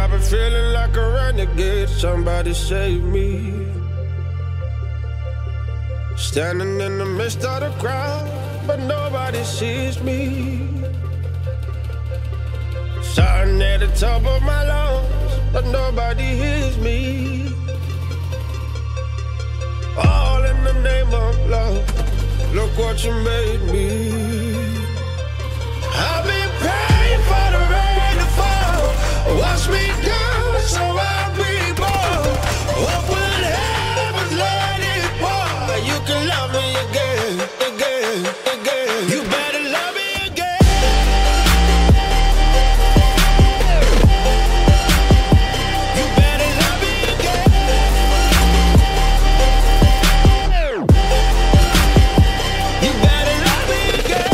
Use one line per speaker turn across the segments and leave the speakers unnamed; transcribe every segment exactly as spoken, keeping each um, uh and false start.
I've been feeling like a renegade. Somebody save me. Standing in the midst of the crowd, but nobody sees me. Shouting at the top of my lungs, but nobody hears me. All in the name of love. Look what you made me. I've been praying for the rain to fall. Wash me down so I'll be born. Open heavens, let it pour. You can love me again, again, again. You better love me again. You better love me again. You better love me again.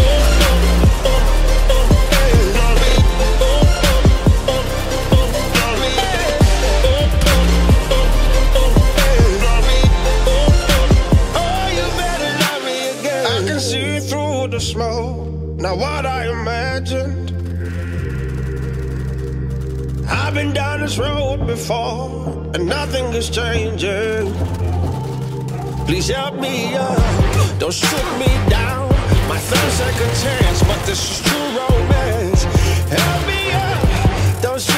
The smoke, not what I imagined. I've been down this road before, and nothing is changing. Please help me up, don't shoot me down. My third second chance, but this is true romance. Help me up, don't shoot